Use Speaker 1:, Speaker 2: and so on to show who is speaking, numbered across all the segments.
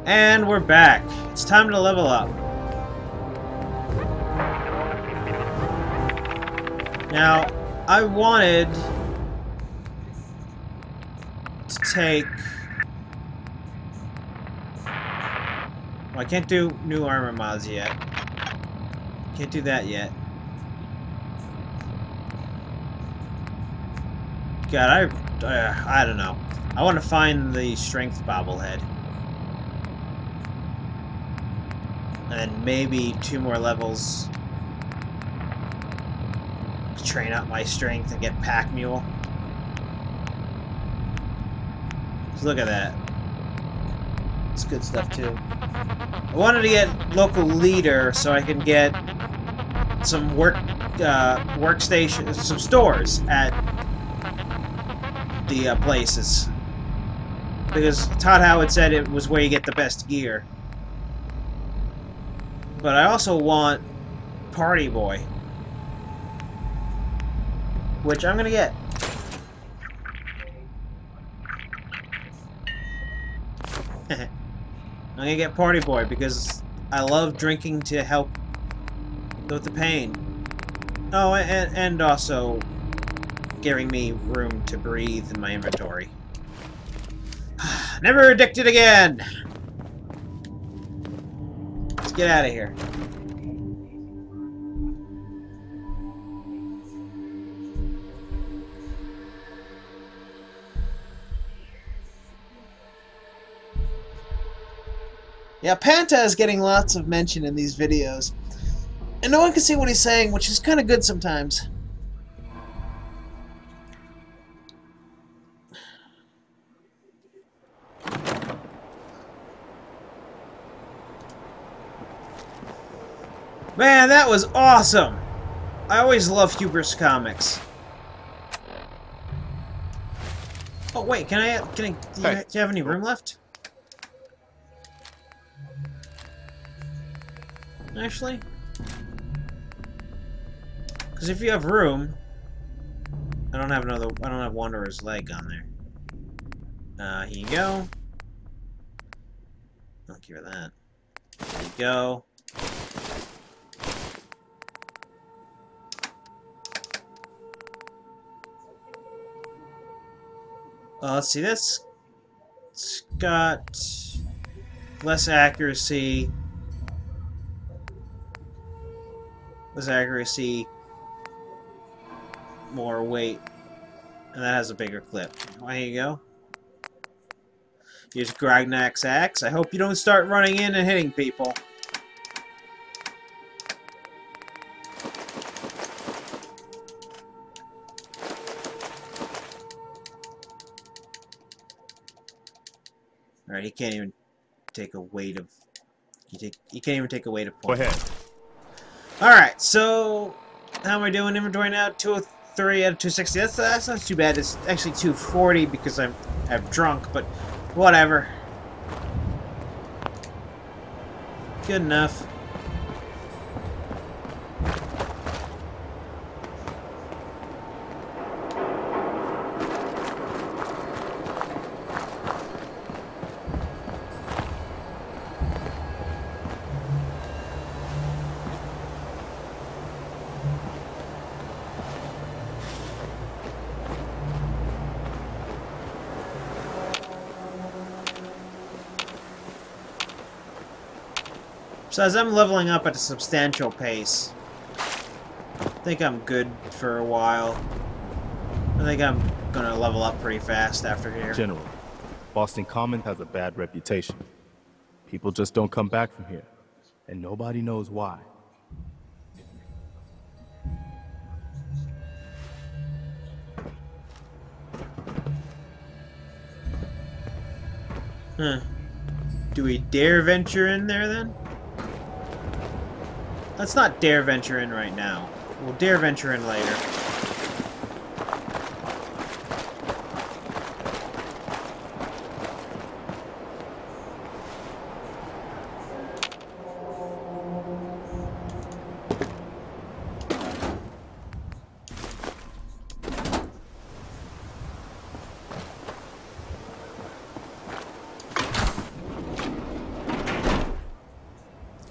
Speaker 1: And we're back. It's time to level up. Now, I wanted to take... Well, I can't do new armor mods yet. Can't do that yet. God, I don't know. I want to find the strength bobblehead. And then maybe 2 more levels to train up my strength and get Pack Mule. So look at that. It's good stuff too. I wanted to get local leader so I can get some workstations, some stores at the places. Because Todd Howard said it was where you get the best gear. But I also want Party Boy, which I'm gonna get. I'm gonna get Party Boy because I love drinking to help with the pain. Oh, and also giving me room to breathe in my inventory. Never addicted again! Let's get out of here. Yeah, Panta is getting lots of mention in these videos. And no one can see what he's saying, which is kind of good sometimes. Man, that was awesome! I always love Hubris comics. Oh wait, do you have any room left? Actually? Because if you have room... I don't have Wanderer's Leg on there. Here you go. I'll give her that. There you go. Let's see this. It's got less accuracy. More weight, and that has a bigger clip. Well, here you go. Here's Gragnak's axe. I hope you don't start running in and hitting people. Alright, he can't even take a weight of... He can't even take a weight of point.
Speaker 2: Go ahead.
Speaker 1: Alright, so... How am I doing inventory now? 203 out of 260. That's not too bad. It's actually 240 because I'm drunk, but whatever. Good enough. So as I'm leveling up at a substantial pace, I think I'm good for a while. I think I'm gonna level up pretty fast after here.
Speaker 2: General, Boston Common has a bad reputation. People just don't come back from here, and nobody knows why.
Speaker 1: Huh. Do we dare venture in there then? Let's not dare venture in right now. We'll dare venture in later.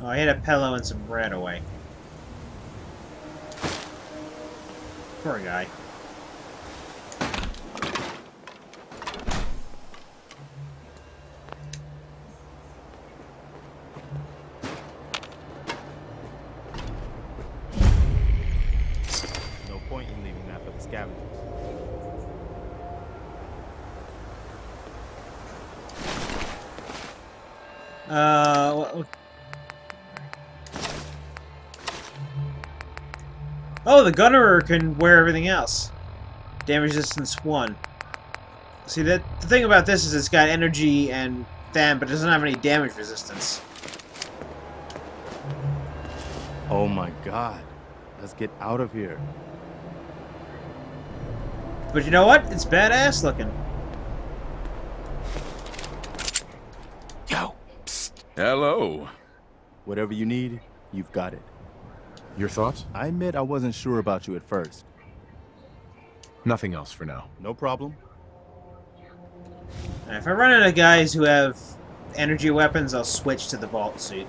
Speaker 1: Oh, I hid a pillow and some bread away. Poor guy.
Speaker 2: No point in leaving that for the scavengers.
Speaker 1: Oh, the gunnerer can wear everything else. Damage resistance 1. See, the thing about this is it's got energy and fan, but it doesn't have any damage resistance.
Speaker 2: Oh my god. Let's get out of here.
Speaker 1: But you know what? It's badass looking.
Speaker 2: Yo!
Speaker 3: Psst. Hello.
Speaker 2: Whatever you need, you've got it.
Speaker 3: Your thoughts?
Speaker 2: I admit I wasn't sure about you at first.
Speaker 3: Nothing else for now.
Speaker 2: No problem.
Speaker 1: And if I run into guys who have energy weapons, I'll switch to the vault suit.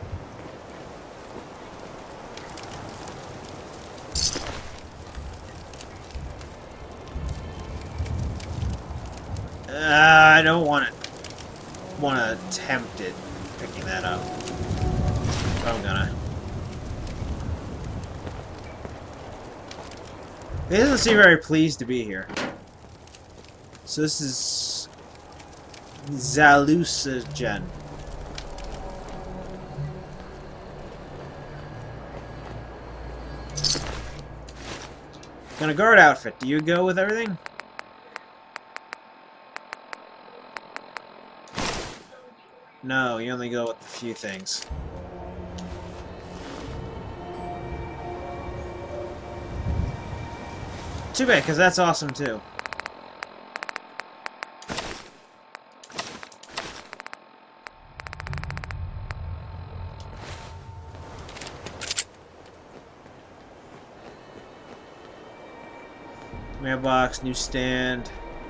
Speaker 1: I don't want to attempt it picking that up. But I'm gonna. He doesn't seem very pleased to be here. So this is Zalusagen. Got a guard outfit. Do you go with everything? No, you only go with a few things. Too bad, because that's awesome too. Mailbox, newsstand.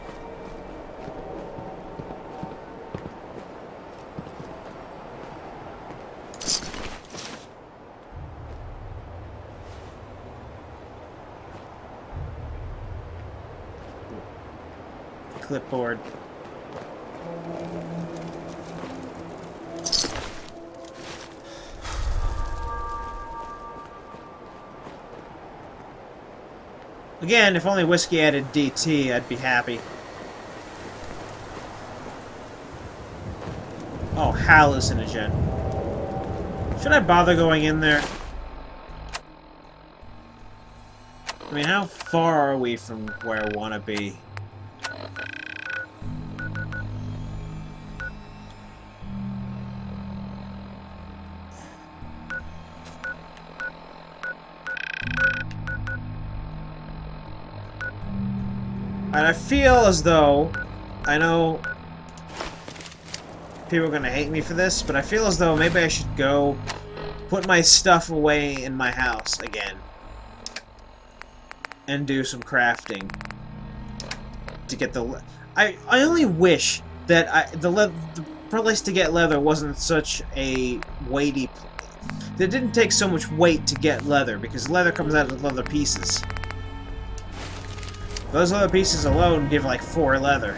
Speaker 1: Clipboard. Again, if only whiskey added DT, I'd be happy. Oh, hallucinogen. Should I bother going in there? I mean, how far are we from where I want to be? And I feel as though, I know people are going to hate me for this, but I feel as though maybe I should go put my stuff away in my house again. And do some crafting. To get the... I only wish that the place to get leather wasn't such a weighty... It didn't take so much weight to get leather, because leather comes out of leather pieces. Those leather pieces alone give like 4 leather.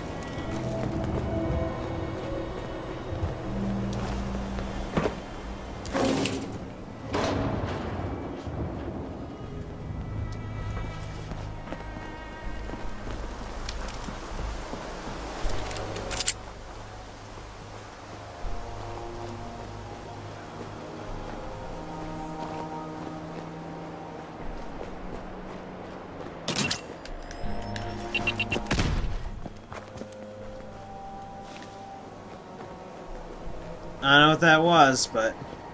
Speaker 1: I don't know what that was, but...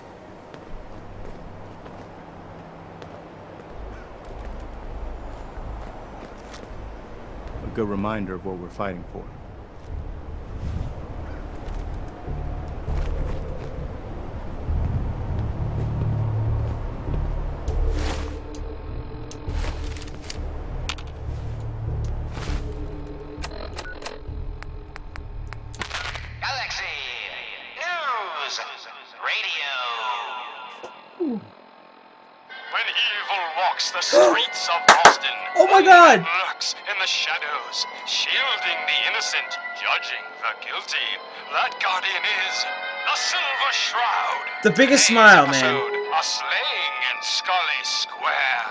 Speaker 2: A good reminder of what we're fighting for.
Speaker 4: Galaxy News Radio. When evil walks the streets of Boston,
Speaker 1: Oh my
Speaker 4: one
Speaker 1: God!
Speaker 4: man lurks in the shadows, shielding the innocent, judging the guilty. That guardian is the Silver Shroud.
Speaker 1: The biggest
Speaker 4: Today's
Speaker 1: smile, man.
Speaker 4: episode, a slaying in Scully Square.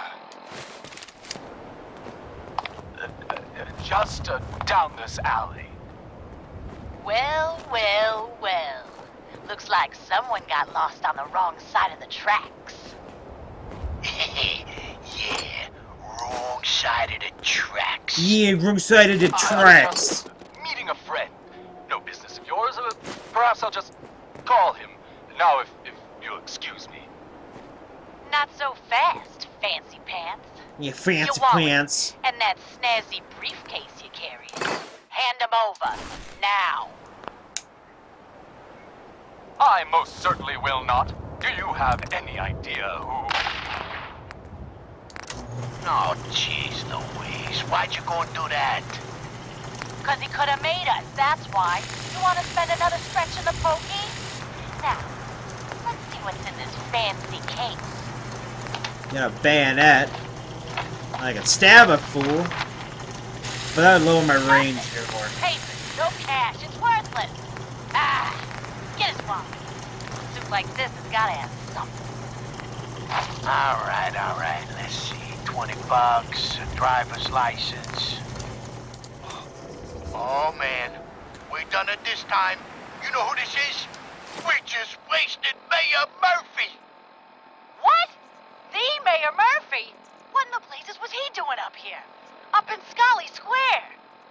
Speaker 5: Just down this alley.
Speaker 6: Well, well, well. Looks like someone got lost on the wrong side of the tracks.
Speaker 7: Yeah, wrong side of the tracks.
Speaker 1: Yeah, wrong side of the tracks.
Speaker 5: Just meeting a friend. No business of yours. Perhaps I'll just call him. Now, if you'll excuse me.
Speaker 6: Not so fast, fancy pants.
Speaker 1: You fancy
Speaker 6: Your wallet
Speaker 1: pants.
Speaker 6: and that snazzy briefcase you carry. Hand them over, now.
Speaker 5: I most certainly will not. Do you have any idea who...
Speaker 7: Oh, jeez Louise, why'd you go and do that?
Speaker 6: 'Cause he could have made us, that's why. You want to spend another stretch in the pokey? Now, let's see what's in this fancy case.
Speaker 1: Got a bayonet. I can stab a fool. But that would lower my range here more.
Speaker 6: Paper, no cash, it's worthless. Ah, get his wallet. A suit like this has gotta have something.
Speaker 7: All right, let's see. $20, a driver's license. Oh, man, we done it this time. You know who this is? We just wasted Mayor Murphy.
Speaker 6: What? The Mayor Murphy? What in the blazes was he doing up here? Up in Scully Square?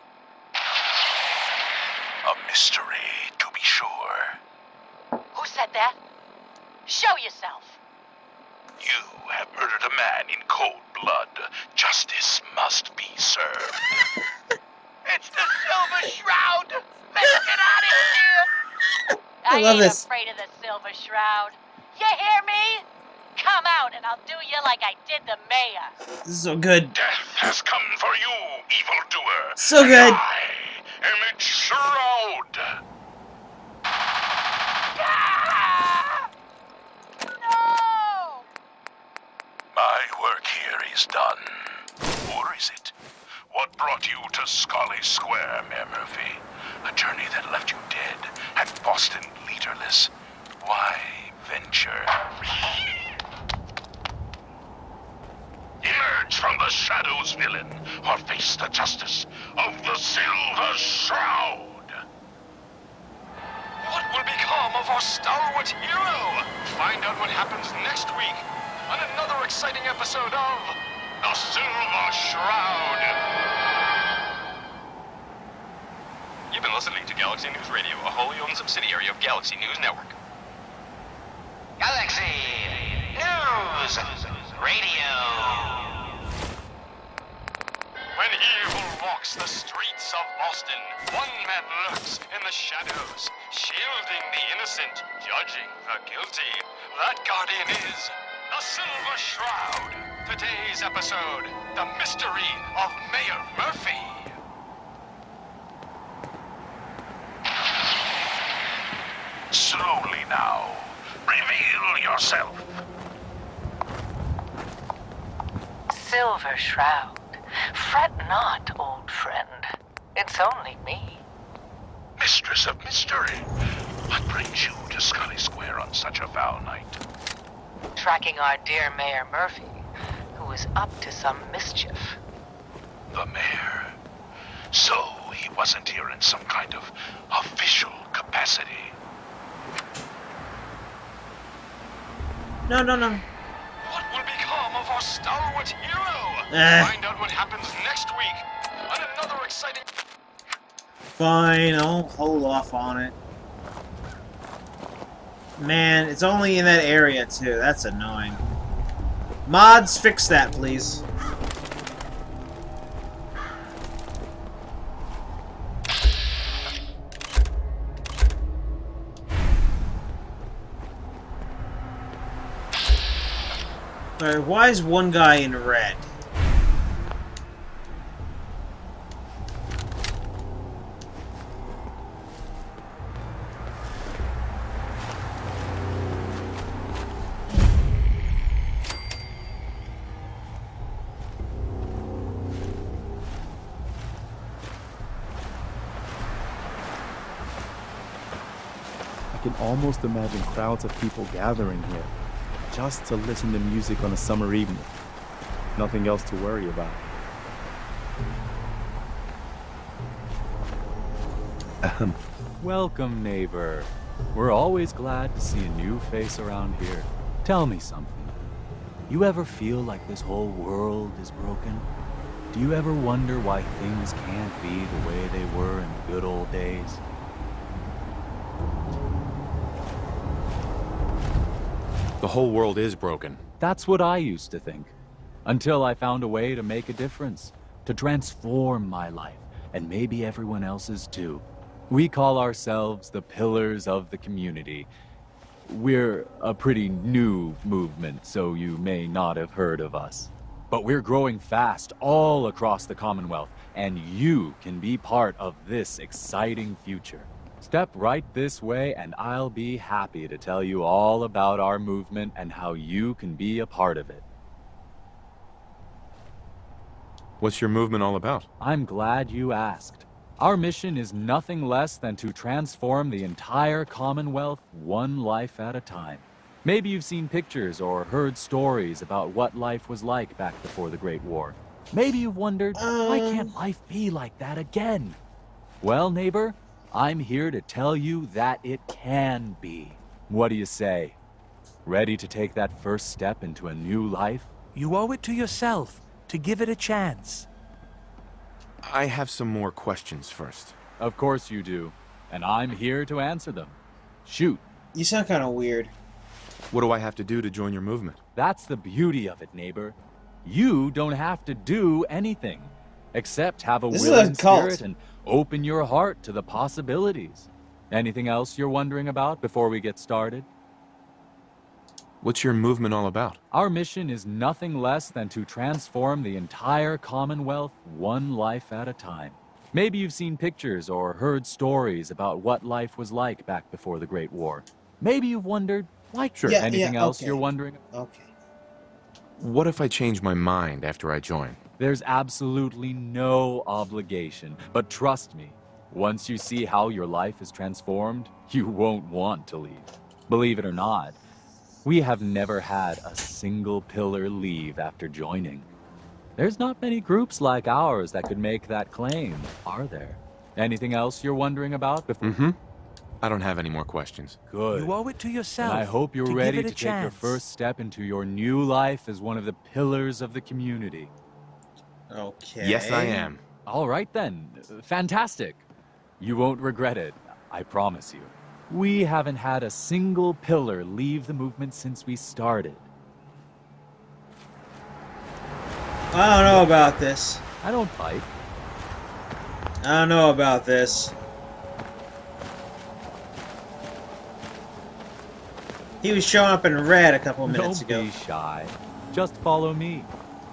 Speaker 7: A mystery, to be sure.
Speaker 6: Who said that? Show yourself.
Speaker 7: You have murdered a man in cold blood. Justice must be served. It's the Silver Shroud! Let's get out of here!
Speaker 1: I love
Speaker 6: ain't
Speaker 1: this.
Speaker 6: afraid of the Silver Shroud. You hear me? Come out and I'll do you like I did the mayor.
Speaker 1: This is so good.
Speaker 7: Death has come for you, evildoer.
Speaker 1: So good.
Speaker 7: I am its shroud.
Speaker 6: No!
Speaker 7: My work here is done. Or is it? What brought you to Scully Square, Mayor Murphy? A journey that left you dead and Boston leaderless. Why venture? Emerge from the shadows, villain, or face the justice of the Silver Shroud.
Speaker 4: What will become of our stalwart hero? Find out what happens next week on another exciting episode of The Silver Shroud. You've been listening to Galaxy News Radio, a wholly owned subsidiary of Galaxy News Network.
Speaker 7: Galaxy News Radio.
Speaker 4: When evil walks the streets of Boston, one man lurks in the shadows, shielding the innocent, judging the guilty. That guardian is the Silver Shroud. Today's episode, the mystery of Mayor Murphy.
Speaker 7: Slowly now. Reveal yourself.
Speaker 8: Silver Shroud. Fret not, old friend. It's only me.
Speaker 7: Mistress of mystery. What brings you to Scully Square on such a foul night?
Speaker 8: Tracking our dear Mayor Murphy, who is up to some mischief.
Speaker 7: The mayor. So he wasn't here in some kind of official capacity.
Speaker 1: No.
Speaker 4: What will become of our stalwart hero? Find out what happens next week on another exciting...
Speaker 1: Fine, I'll hold off on it. Man, it's only in that area too. That's annoying. Mods, fix that, please. Alright, why is one guy in red?
Speaker 2: can almost imagine crowds of people gathering here just to listen to music on a summer evening. Nothing else to worry about.
Speaker 9: Welcome, neighbor. We're always glad to see a new face around here. Tell me something. You ever feel like this whole world is broken? Do you ever wonder why things can't be the way they were in the good old days?
Speaker 3: The whole world is broken.
Speaker 9: That's what I used to think. Until I found a way to make a difference. To transform my life, and maybe everyone else's too. We call ourselves the Pillars of the Community. We're a pretty new movement, so you may not have heard of us. But we're growing fast all across the Commonwealth, and you can be part of this exciting future. Step right this way, and I'll be happy to tell you all about our movement and how you can be a part of it.
Speaker 3: What's your movement all about?
Speaker 9: I'm glad you asked. Our mission is nothing less than to transform the entire Commonwealth one life at a time. Maybe you've seen pictures or heard stories about what life was like back before the Great War. Maybe you've wondered, why can't life be like that again? Well, neighbor, I'm here to tell you that it can be. What do you say? Ready to take that first step into a new life?
Speaker 10: You owe it to yourself to give it a chance.
Speaker 3: I have some more questions first.
Speaker 9: Of course you do, and I'm here to answer them. Shoot.
Speaker 1: You sound kind of weird.
Speaker 3: What do I have to do to join your movement?
Speaker 9: That's the beauty of it, neighbor. You don't have to do anything, except have a willing spirit and open your heart to the possibilities. Anything else you're wondering about before we get started?
Speaker 3: What's your movement all about?
Speaker 9: Our mission is nothing less than to transform the entire Commonwealth one life at a time. Maybe you've seen pictures or heard stories about what life was like back before the Great War. Maybe you've wondered, anything else you're wondering?
Speaker 1: Okay.
Speaker 3: What if I change my mind after I join?
Speaker 9: There's absolutely no obligation, but trust me, once you see how your life is transformed, you won't want to leave. Believe it or not, we have never had a single pillar leave after joining. There's not many groups like ours that could make that claim, are there? Anything else you're wondering about before?
Speaker 3: I don't have any more questions.
Speaker 9: Good.
Speaker 10: You owe it to yourself.
Speaker 9: And I hope you're
Speaker 10: to
Speaker 9: ready
Speaker 10: give it
Speaker 9: to
Speaker 10: a
Speaker 9: take your
Speaker 10: chance.
Speaker 9: first step into your new life as one of the pillars of the community.
Speaker 1: Okay.
Speaker 3: Yes, I am.
Speaker 9: All right then. Fantastic. You won't regret it, I promise you. We haven't had a single pillar leave the movement since we started.
Speaker 1: I don't know about this.
Speaker 9: I don't fight.
Speaker 1: I don't know about this. He was showing up in red a couple of minutes ago.
Speaker 9: Don't be shy. Just follow me.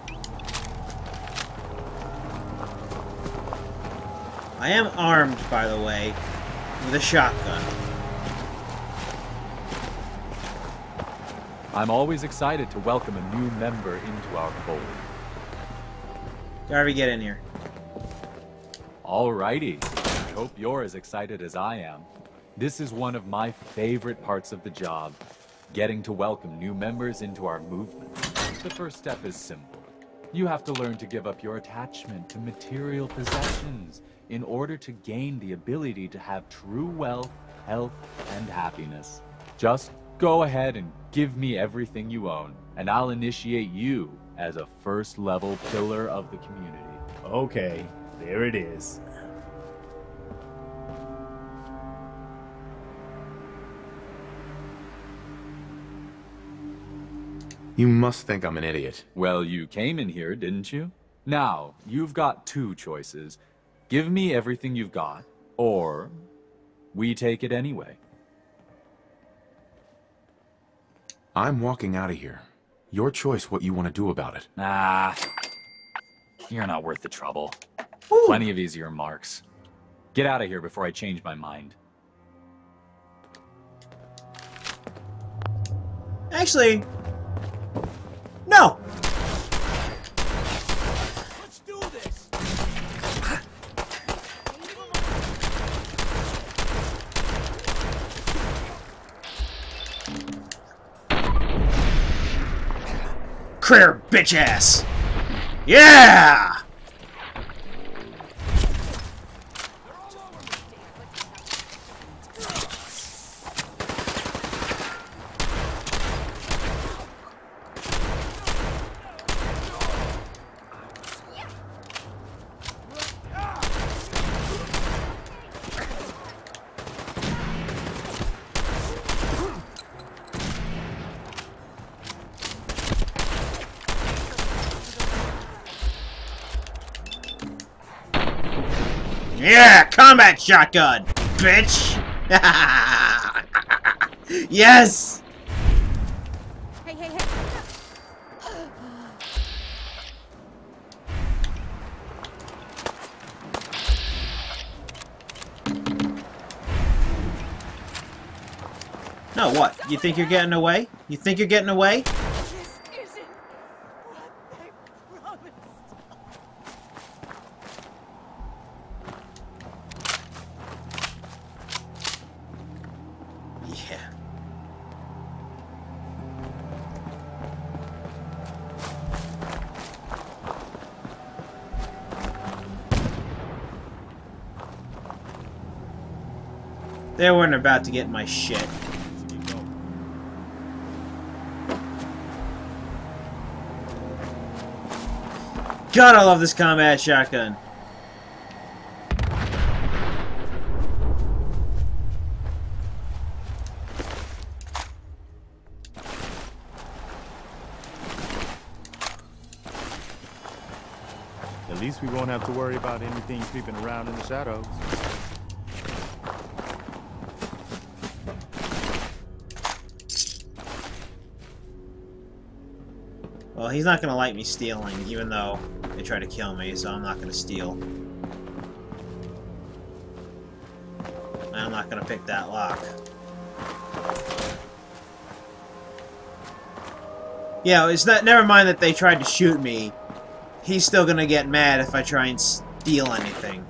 Speaker 1: I am armed, by the way, with a shotgun.
Speaker 9: I'm always excited to welcome a new member into our fold.
Speaker 1: Garvey, get in here.
Speaker 9: Alrighty. I hope you're as excited as I am. This is one of my favorite parts of the job, getting to welcome new members into our movement. The first step is simple. You have to learn to give up your attachment to material possessions in order to gain the ability to have true wealth, health, and happiness. Just go ahead and give me everything you own, and I'll initiate you as a first-level pillar of the community.
Speaker 2: Okay, there it is.
Speaker 3: You must think I'm an idiot.
Speaker 9: Well, you came in here, didn't you? Now, you've got two choices. Give me everything you've got, or we take it anyway.
Speaker 3: I'm walking out of here. Your choice what you want to do about it.
Speaker 9: Ah, you're not worth the trouble. Plenty of easier marks. Get out of here before I change my mind.
Speaker 1: Actually, no!
Speaker 10: Let's do this.
Speaker 1: Critter, bitch ass! Yeah! Yeah, combat shotgun, bitch! Yes!
Speaker 11: Hey, hey, hey.
Speaker 1: No, what? You think you're getting away? You think you're getting away?
Speaker 11: This isn't what they promised.
Speaker 1: Yeah. They weren't about to get my shit. God, I love this combat shotgun.
Speaker 2: At least we won't have to worry about anything creeping around in the shadows.
Speaker 1: Well, he's not gonna like me stealing, even though they try to kill me, so I'm not gonna steal. I'm not gonna pick that lock. Yeah, it's not. Never mind that they tried to shoot me. He's still gonna get mad if I try and steal anything.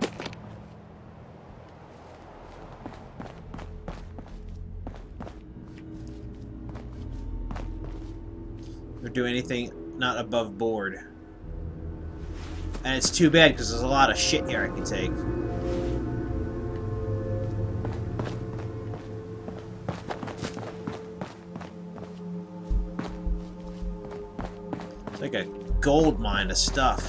Speaker 1: Or do anything not above board. And it's too bad because there's a lot of shit here I can take. It's like a gold mine of stuff.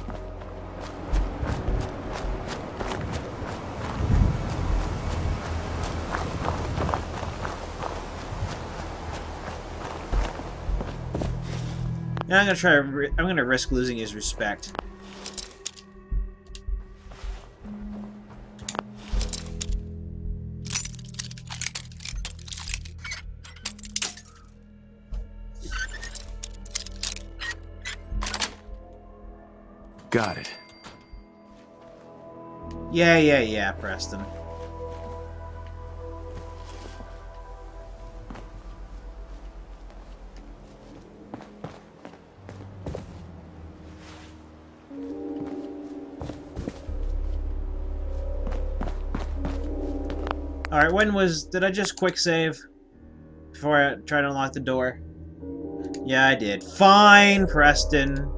Speaker 1: Now I'm gonna risk losing his respect.
Speaker 3: Got it.
Speaker 1: Yeah, Preston. Alright, did I just quick save? Before I try to unlock the door? Yeah, I did. Fine, Preston.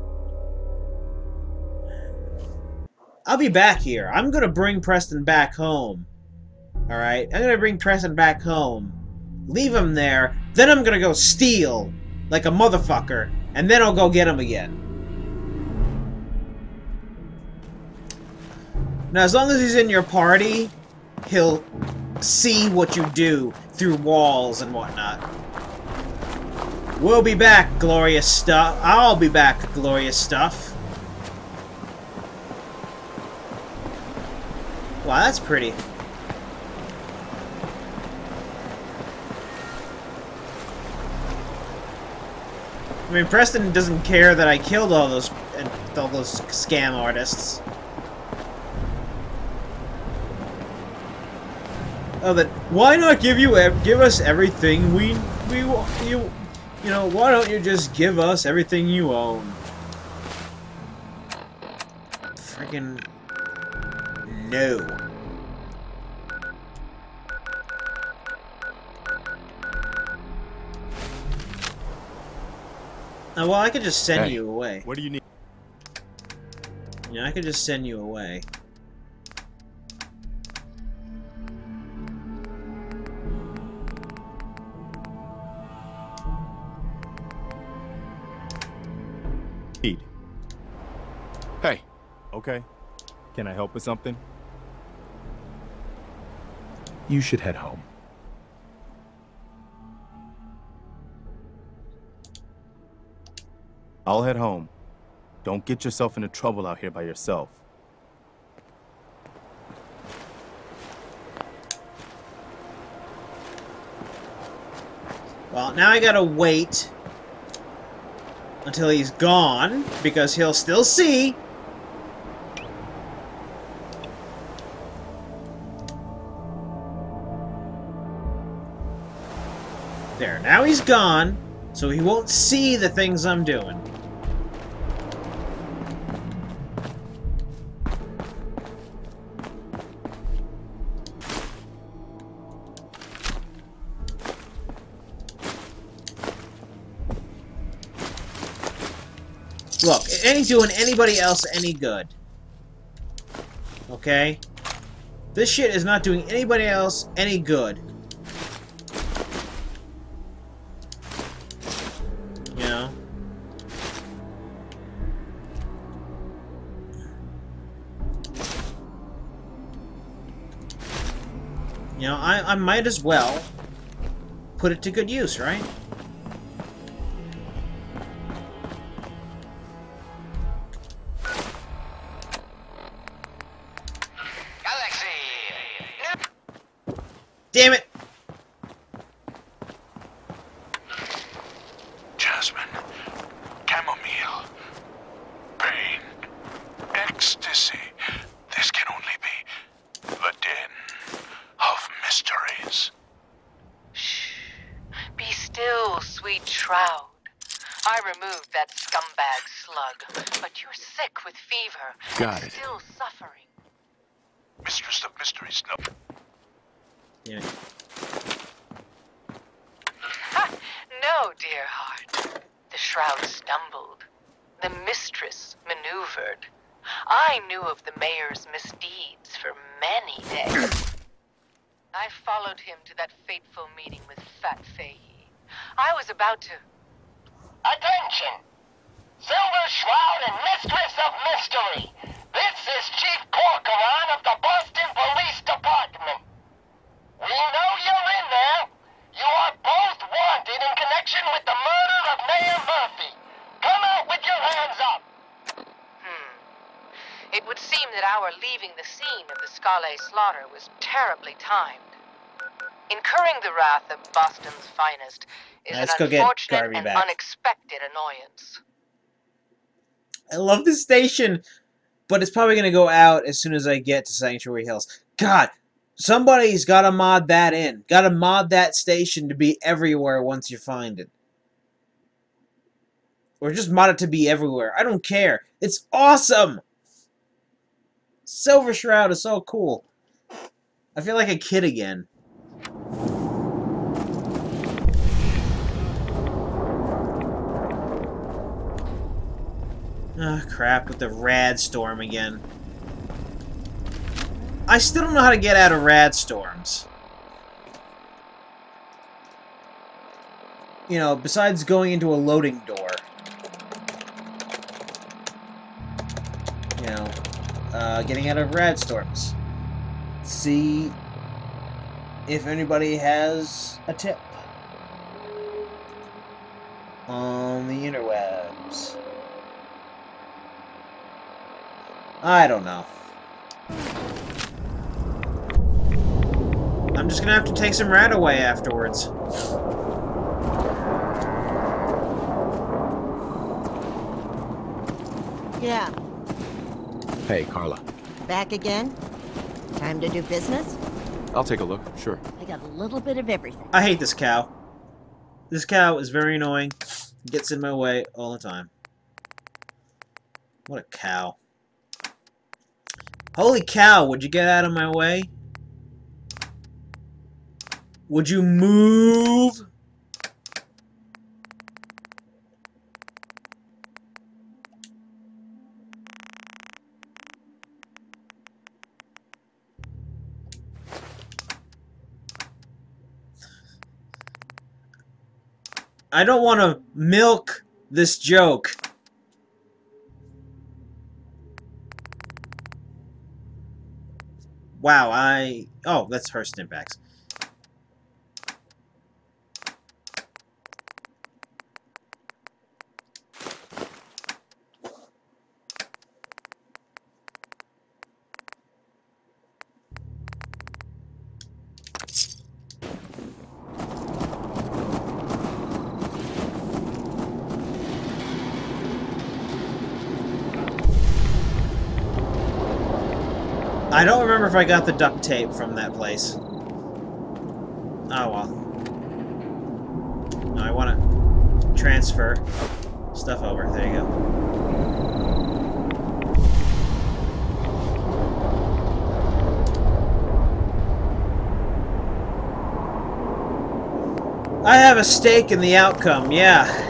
Speaker 1: I'll be back here. I'm gonna bring Preston back home. Alright? I'm gonna bring Preston back home. Leave him there. Then I'm gonna go steal. Like a motherfucker. And then I'll go get him again. Now, as long as he's in your party, he'll see what you do through walls and whatnot. We'll be back, glorious stuff. I'll be back, glorious stuff. Wow, that's pretty. I mean, Preston doesn't care that I killed all those scam artists. Oh, that why not give us everything you know, why don't you just give us everything you own? Friggin' no. well, I could just send
Speaker 3: Hey.
Speaker 1: you away.
Speaker 2: What do you need?
Speaker 1: Yeah, I could just send you away.
Speaker 3: Hey,
Speaker 2: Okay. Can I help with something?
Speaker 3: you should head home.
Speaker 2: I'll head home. Don't get yourself into trouble out here by yourself.
Speaker 1: Well, now I gotta wait until he's gone, because he'll still see. There, now he's gone, so he won't see the things I'm doing. Look, it ain't doing anybody else any good. Okay? This shit is not doing anybody else any good. You know? You know, I might as well put it to good use, right? Damn it!
Speaker 7: Jasmine, chamomile, pain, ecstasy. This can only be the den of mysteries.
Speaker 8: Shh. Be still, sweet shroud. I removed that scumbag slug, but you're sick with fever.
Speaker 3: Got
Speaker 8: and
Speaker 3: it.
Speaker 8: Still suffering.
Speaker 7: Mistress of mysteries, no.
Speaker 1: Yeah.
Speaker 8: Ha! No, dear heart. The shroud stumbled. The mistress maneuvered. I knew of the mayor's misdeeds for many days. I followed him to that fateful meeting with Fat Fahey. I was about to...
Speaker 12: Attention! Silver Shroud and Mistress of Mystery! This is Chief Corcoran of the Boston Police Department. We know you're in there. You are both wanted in connection with the murder of Mayor Murphy. Come out with your hands up!
Speaker 8: It would seem that our leaving the scene of the Scale slaughter was terribly timed. Incurring the wrath of Boston's finest is
Speaker 1: Let's
Speaker 8: an
Speaker 1: go get
Speaker 8: unfortunate
Speaker 1: Garvey
Speaker 8: and
Speaker 1: back.
Speaker 8: unexpected annoyance.
Speaker 1: I love this station, but it's probably gonna go out as soon as I get to Sanctuary Hills. God, somebody's gotta mod that in. Gotta mod that station to be everywhere once you find it. Or just mod it to be everywhere. I don't care. It's awesome! Silver Shroud is so cool. I feel like a kid again. Ah, crap, with the rad storm again. I still don't know how to get out of rad storms. You know, besides going into a loading door. You know, getting out of rad storms. See if anybody has a tip on the interwebs. I don't know. I'm just gonna have to take some rat away afterwards.
Speaker 13: Yeah,
Speaker 3: Hey, Carla.
Speaker 13: back again? Time to do business?
Speaker 3: I'll take a look, sure.
Speaker 13: I got a little bit of everything.
Speaker 1: I hate this cow. This cow is very annoying. It gets in my way all the time. What a cow. Holy cow, would you get out of my way? Would you move? I don't want to milk this joke. Wow, oh, that's her Stimpaks. I don't remember if I got the duct tape from that place. Oh well. No, I want to transfer stuff over. There you go. I have a stake in the outcome, yeah.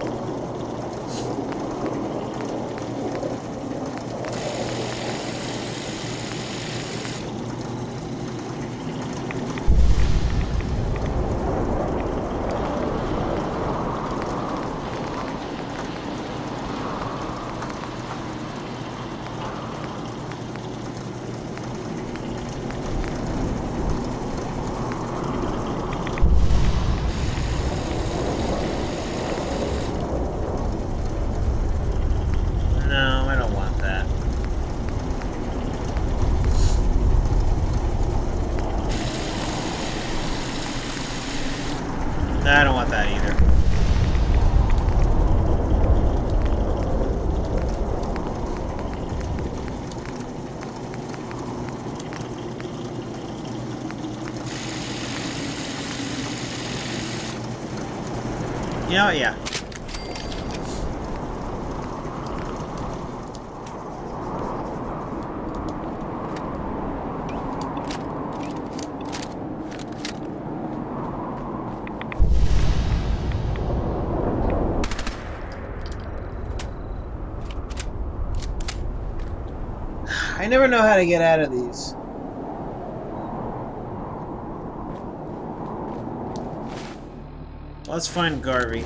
Speaker 1: I don't want that either. You know what? Yeah. I never know how to get out of these. Let's find Garvey.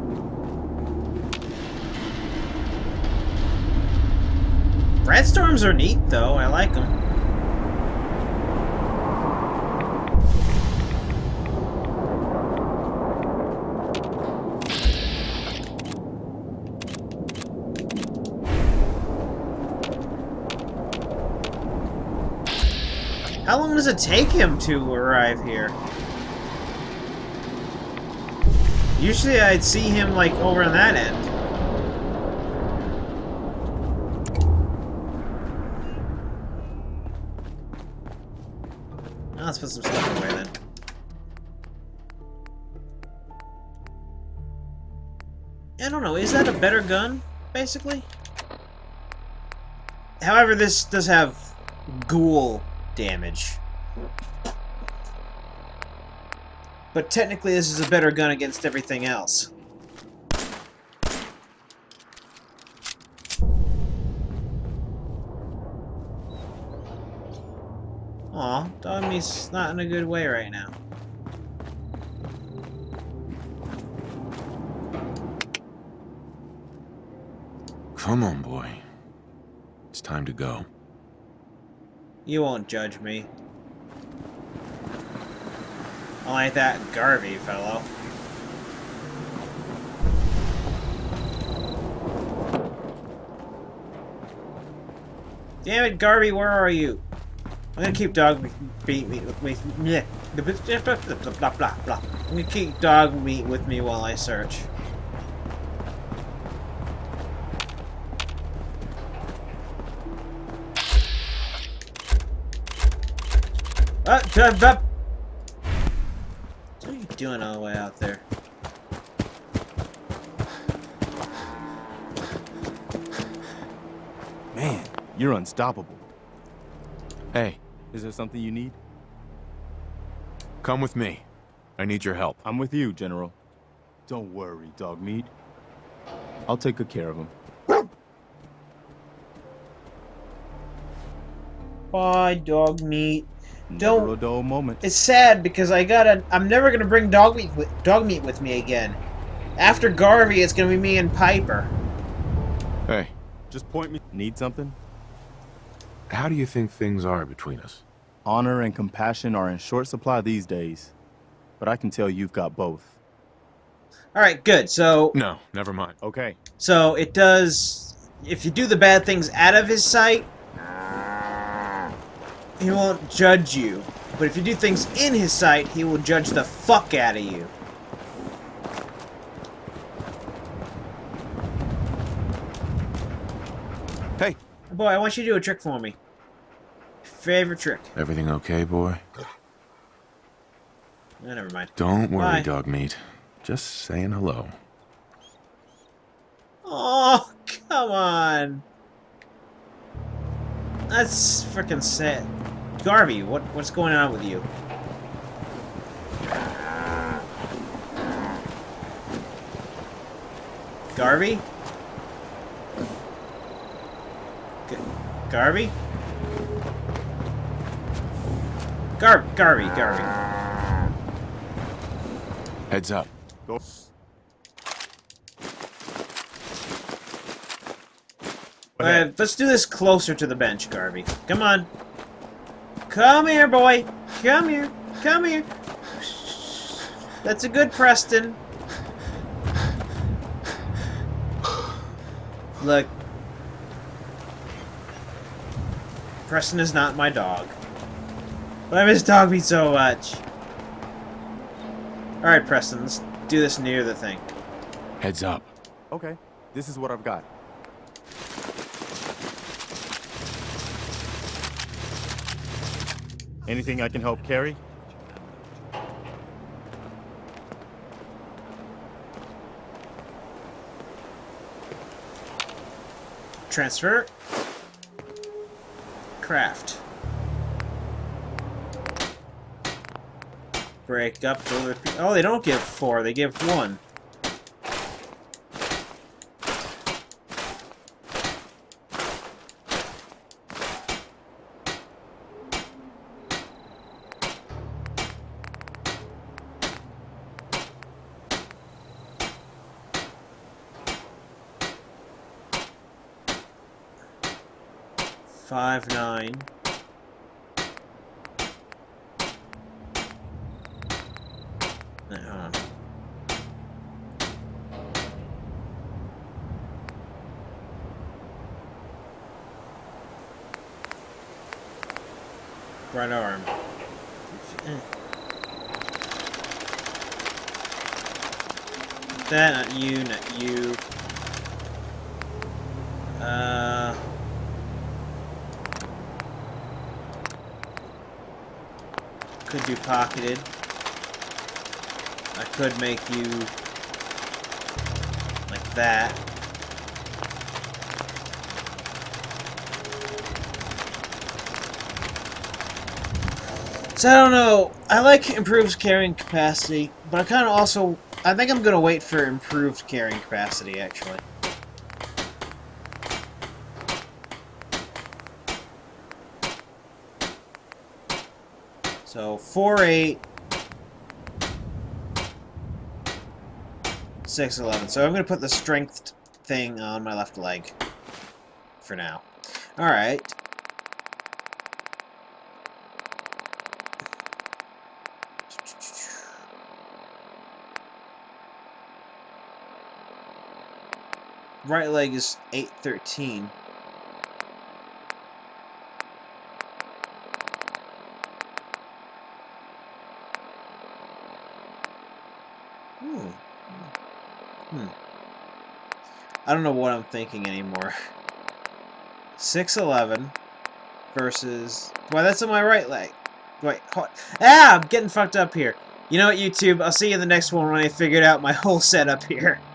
Speaker 1: Rat storms are neat, though. I like them. How long does it take him to arrive here? Usually I'd see him, like, over on that end. Now let's put some stuff away, then. I don't know, is that a better gun, basically? However, this does have ghoul damage. But technically this is a better gun against everything else. Aw, Dogmeat's not in a good way right now.
Speaker 3: Come on, boy. It's time to go.
Speaker 1: You won't judge me. I like that Garvey fellow. Damn it, Garvey, where are you? I'm gonna keep dog meat with me. Blah blah blah. I'm gonna keep dog meat with me while I search. What are you doing all the way out there?
Speaker 2: Man, you're unstoppable.
Speaker 3: Hey.
Speaker 2: Is there something you need?
Speaker 3: Come with me. I need your help.
Speaker 2: I'm with you, General. Don't worry, Dogmeat. I'll take good care of him.
Speaker 1: Bye, Dogmeat.
Speaker 2: Never a dull moment.
Speaker 1: It's sad because I'm never gonna bring dog meat with me again. After Garvey, it's gonna be me and Piper.
Speaker 3: Hey,
Speaker 2: Just point me. Need something?
Speaker 3: how do you think things are between us?
Speaker 2: Honor and compassion are in short supply these days. But I can tell you've got both.
Speaker 1: Alright, good. So,
Speaker 3: No, never mind.
Speaker 2: Okay.
Speaker 1: so it does... If you do the bad things out of his sight, he won't judge you. But if you do things in his sight, he will judge the fuck out of you.
Speaker 2: Hey!
Speaker 1: Boy, I want you to do a trick for me. Favorite trick.
Speaker 3: Everything okay, boy?
Speaker 1: Never mind.
Speaker 3: Don't worry,
Speaker 1: Bye.
Speaker 3: dog meat. Just saying hello.
Speaker 1: Oh, come on. That's freaking sad. Garvey, what's going on with you? Garvey? Garvey? Garvey.
Speaker 3: Heads up.
Speaker 2: Go.
Speaker 1: Let's do this closer to the bench, Garvey. Come on. Come here, boy. Come here. Come here. That's a good Preston. Look. Preston is not my dog. But I miss dog meat so much. Alright, Preston, let's do this near the thing.
Speaker 3: Heads up.
Speaker 2: Okay. This is what I've got. Anything I can help carry?
Speaker 1: Transfer. Craft. Break up. Deliver. Oh, they don't give 4. They give 1. Five, 9. Right arm. That, not you, not you. Could be pocketed. I could make you like that. So I don't know. I like improved carrying capacity, but I kind of also... I think I'm going to wait for improved carrying capacity, actually. So, 4-8... 6-11. So I'm going to put the strength thing on my left leg. For now. Alright. Right leg is 8-13. I don't know what I'm thinking anymore. 6-11 versus... Why, that's on my right leg. Wait, I'm getting fucked up here. You know what, YouTube? I'll see you in the next one when I figured out my whole setup here.